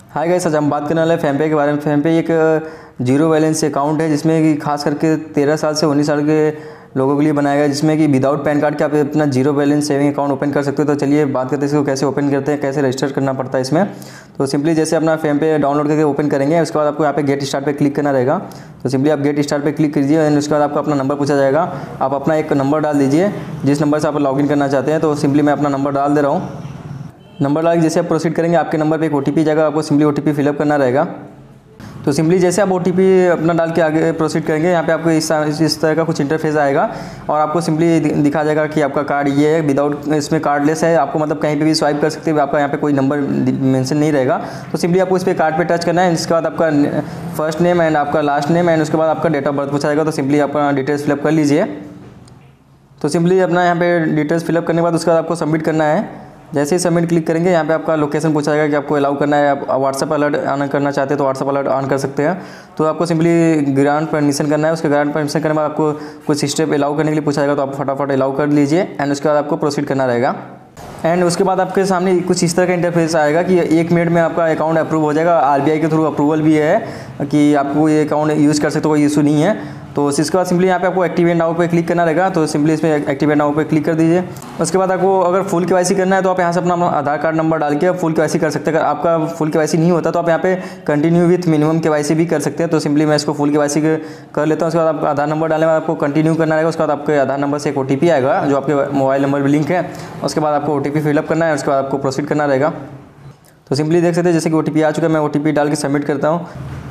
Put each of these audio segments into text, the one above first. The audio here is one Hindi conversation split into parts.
हाय गाइस, आज हम बात करने वाले हैं फ़ोनपे के बारे में। फ़ोनपे एक जीरो बैलेंस अकाउंट है जिसमें कि खास करके 13 साल से 19 साल के लोगों के लिए बनाया गया है, जिसमें कि विदाउट पैन कार्ड के आप अपना zero balance saving account open कर सकते हो। तो चलिए बात करते हैं इसको कैसे ओपन करते हैं, कैसे रजिस्टर करना पड़ता है इसमें। तो सिंपली जैसे अपना फ़ोनपे डाउनलोड करके ओपन करेंगे, उसके बाद आपको यहाँ पे गेट स्टार्ट पे क्लिक करना रहेगा। तो सिंपली आप गेट स्टार्ट पे क्लिक कीजिए एंड उसके बाद आपको अपना नंबर पूछा जाएगा। आप अपना एक नंबर डाल दीजिए जिस नंबर से आप लॉगिन करना चाहते हैं। तो सिंपली मैं अपना नंबर डाल दे रहा हूँ। नंबर डाल के जैसे आप प्रोसीड करेंगे, आपके नंबर पे एक ओटीपी जाएगा, आपको सिंपली ओटीपी फिलअप करना रहेगा। तो सिंपली जैसे आप ओटीपी अपना डाल के आगे प्रोसीड करेंगे, यहाँ पे आपको इस तरह का कुछ इंटरफेस आएगा और आपको सिंपली दिखा जाएगा कि आपका कार्ड ये है, विदाउट इसमें कार्डलेस है। आपको मतलब कहीं पे भी स्वाइप कर सकते हैं, आपका यहाँ पे कोई नंबर मेंशन नहीं रहेगा। तो सिंपली आपको इस पर कार्ड पे टच करना है। इसके बाद आपका फर्स्ट नेम एंड आपका लास्ट नेम एंड उसके बाद आपका डेट ऑफ बर्थ पूछा जाएगा। तो सिंपली अपना डिटेल्स फिलअप कर लीजिए। तो सिंपली अपना यहाँ पे डिटेल्स फिलअप करने के बाद उसके बाद आपको सबमिट करना है। जैसे ही सबमिट क्लिक करेंगे, यहाँ पे आपका लोकेशन पूछा जाएगा कि आपको अलाउ करना है। आप व्हाट्सएप अलर्ट ऑन करना चाहते हैं तो व्हाट्सएप अलर्ट ऑन कर सकते हैं। तो आपको सिंपली ग्रांट परमिशन करना है। उसके ग्रांट परमिशन करने के बाद आपको कुछ स्टेप अलाउ करने के लिए पूछा जाएगा, तो आप फटाफट अलाउ कर लीजिए एंड उसके बाद आपको प्रोसीड करना रहेगा। एंड उसके बाद आपके सामने कुछ इस तरह का इंटरफेस आएगा कि 1 मिनट में आपका अकाउंट अप्रूव हो जाएगा। आरबीआई के थ्रू अप्रूवल भी है कि आपको ये अकाउंट यूज़ कर सकते हो, कोई इशू नहीं है। तो इसके बाद सिंपली यहाँ पे आपको एक्टिवेट नाउ पे क्लिक करना रहेगा। तो सिंपली इसमें एक्टिवेट नाउ पे क्लिक कर दीजिए। उसके बाद आपको अगर फुल केवाईसी करना है तो आप यहाँ से अपना आधार कार्ड नंबर डाल के फुल केवाईसी कर सकते हैं। अगर आपका फुल केवाईसी नहीं होता तो आप यहाँ पे कंटिन्यू विथ मिनिमम केवाईसी भी कर सकते हैं। तो सिंपली मैं इसको फुल केवाईसी कर लेता हूँ। उसके बाद आप आधार नंबर डालने के बाद आपको कंटिन्यू करना रहेगा। उसके बाद आपके आधार नंबर से एक ओटीपी आएगा जो आपके मोबाइल नंबर भी लिंक है। उसके बाद आपको ओटीपी फिलअप करना है, उसके बाद आपको प्रोसीड करना रहेगा। तो सिंपली देख सकते हैं जैसे कि ओटीपी आ चुका है, मैं ओटीपी डाल के सबमिट करता हूँ।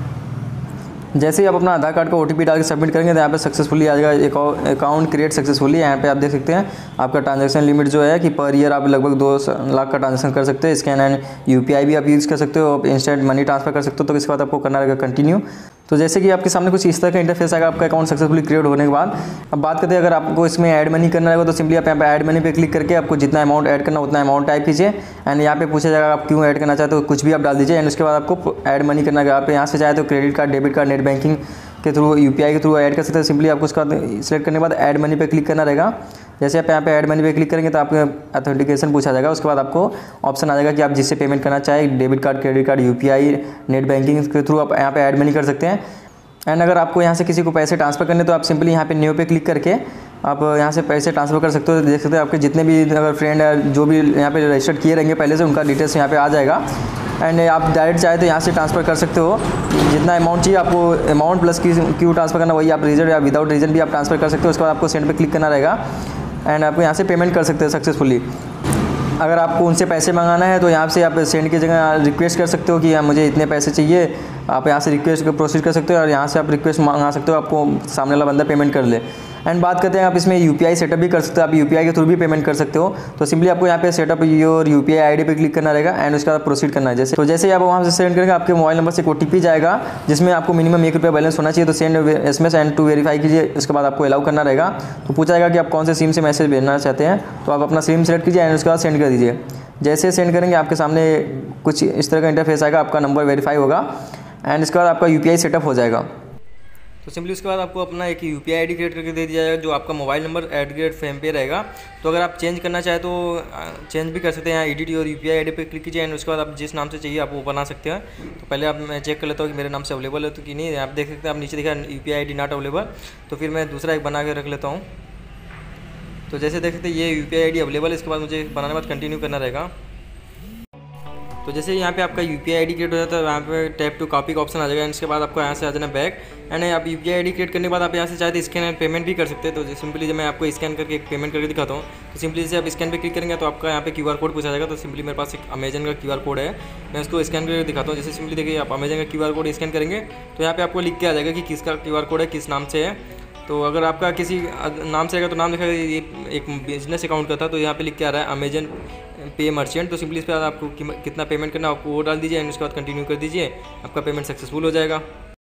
जैसे ही आप अपना आधार कार्ड का ओटीपी डाल के सबमिट करेंगे तो यहाँ पे सक्सेसफुली आ जाएगा अकाउंट क्रिएट सक्सेसफुली। यहाँ पे आप देख सकते हैं आपका ट्रांजैक्शन लिमिट जो है कि पर ईयर आप लगभग 2 लाख का ट्रांजैक्शन कर सकते हैं। स्कैन एंड यूपीआई भी आप यूज़ कर सकते हो, आप इंस्टेंट मनी ट्रांसफर कर सकते हो। तो इसके बाद आपको करना रहेगा कंटिन्यू। तो जैसे कि आपके सामने कुछ इस तरह का इंटरफेस आएगा आपका अकाउंट सक्सेसफुली क्रिएट होने के बाद। अब बात करते हैं अगर आपको इसमें ऐड मनी करना रहेगा तो सिंपली आप यहाँ पे ऐड मनी पे क्लिक करके आपको जितना अमाउंट ऐड करना उतना अमाउंट टाइप कीजिए एंड यहाँ पे पूछा जाएगा आप क्यों ऐड करना चाहते हो, कुछ भी आप डाल दीजिए एंड उसके बाद आपको ऐड मनी करना है। आप यहाँ से चाहे तो credit card, debit card, net banking के थ्रू, यूपीआई के थ्रू ऐड कर सकते हैं। सिंपली आपको उसका सिलेक्ट करने के बाद ऐड मनी पे क्लिक करना रहेगा। जैसे आप यहाँ पे ऐड मनी पे क्लिक करेंगे तो आपको ऑथेंटिकेशन पूछा जाएगा। उसके बाद आपको ऑप्शन आ जाएगा कि आप जिससे पेमेंट करना चाहें, debit card, credit card, UPI, net banking के थ्रू आप यहाँ पे ऐड मनी कर सकते हैं। एंड अगर आपको यहाँ से किसी को पैसे ट्रांसफ़र करने तो आप सिंपली यहाँ पे न्यू पे क्लिक करके आप यहाँ से पैसे ट्रांसफ़र कर सकते हो। देख सकते हो आपके जितने भी अगर फ्रेंड है जो भी यहाँ पे रजिस्टर किए रहेंगे पहले से, उनका डिटेल्स यहाँ पे आ जाएगा एंड आप डायरेक्ट चाहे तो यहाँ से ट्रांसफ़र कर सकते हो। जितना अमाउंट चाहिए आपको, अमाउंट प्लस क्यों ट्रांसफ़र करना वही आप रीजन या विदाउट रीजन भी आप ट्रांसफ़र कर सकते हो। उसके बाद आपको सेंड पे क्लिक करना रहेगा एंड आपको यहाँ से पेमेंट कर सकते हैं सक्सेसफुली। अगर आपको उनसे पैसे मंगाना है तो यहाँ से आप सेंड की जगह रिक्वेस्ट कर सकते हो कि मुझे इतने पैसे चाहिए। आप यहाँ से रिक्वेस्ट प्रोसीड कर सकते हो और यहाँ से आप रिक्वेस्ट मंगा सकते हो, आपको सामने वाला बंदा पेमेंट कर ले। एंड बात करते हैं आप इसमें यूपीआई सेटअप भी कर सकते हो, आप यूपीआई के थ्रू भी पेमेंट कर सकते हो। तो सिंपली आपको यहाँ पे सेटअप योर यूपीआई आईडी पे क्लिक करना रहेगा एंड उसके बाद प्रोसीड करना है। जैसे ही आप वहाँ से सेंड करेंगे आपके मोबाइल नंबर से एक ओटीपी जाएगा जिसमें आपको मिनिमम ₹1 बैलेंस होना चाहिए। तो send SMS and to verify कीजिए। उसके बाद आपको अलाउ करना रहेगा। तो पूछा जाएगा कि आप कौन से सिम से मैसेज भेजना चाहते हैं, तो आप अपना सिम सेलेक्ट कीजिए एंड उसके बाद सेंड कर दीजिए। जैसे सेंड करेंगे आपके सामने कुछ इस तरह का इंटरफेस आएगा, आपका नंबर वेरीफाई होगा एंड इसके बाद आपका यूपीआई सेटअप हो जाएगा। तो सिंपली उसके बाद आपको अपना एक यूपीआई आईडी क्रिएट करके दे दिया जाएगा जो आपका मोबाइल नंबर @फ़ोनपे रहेगा। तो अगर आप चेंज करना चाहें तो चेंज भी कर सकते हैं। यहाँ एडिट और यूपीआई आईडी पे क्लिक कीजिए एंड उसके बाद आप जिस नाम से चाहिए आप वो बना सकते हैं। तो पहले आप मैं चेक कर लेता हूँ कि मेरे नाम से अवेलेबल है तो कि नहीं। आप देख सकते हैं, आप नीचे देखा यूपीआई आईडी नॉट अवेलेबल, तो फिर मैं दूसरा एक बना के रख लेता हूँ। तो जैसे देख सकते हैं ये यूपीआई आईडी अवेलेबल है। इसके बाद मुझे बनाने के बाद कंटिन्यू करना रहेगा। तो जैसे यहाँ पे आपका यूपीआई आईडी क्रिएट हो जाता है, यहाँ पे टैप टू कॉपी का ऑप्शन आ जाएगा। इसके बाद आपको यहाँ से आ जाना बैक एंड आप यूपीआई आईडी क्रिएट करने के बाद आप यहाँ से चाहे तो स्कैन एंड पेमेंट भी कर सकते हैं। तो सिंपली जब मैं आपको स्कैन करके एक पेमेंट करके दिखाता हूँ, तो सिंपली जैसे आप स्कैन पे क्लिक करेंगे तो आपका यहाँ पे क्यूआर कोड पूछा जाएगा। तो सिंपली मेरे पास एक अमेजन का क्यूआर कोड है, मैं उसको स्कैन करके दिखाता हूँ। जैसे सिंपली देखिए आप अमेजन का क्यूआर कोड स्कैन करेंगे तो यहाँ पे आपको लिख के आ जाएगा कि किसका क्यूआर कोड है, किस नाम से है। तो अगर आपका किसी नाम से आएगा तो नाम दिखाएगा ये एक बिजनेस अकाउंट का था, तो यहाँ पे लिख के आ रहा है अमेजन पे मर्चेंट। तो सिंपली इस पर आपको कितना पेमेंट करना है आपको वो डाल दीजिए एंड उसके बाद कंटिन्यू कर दीजिए, आपका पेमेंट सक्सेसफुल हो जाएगा।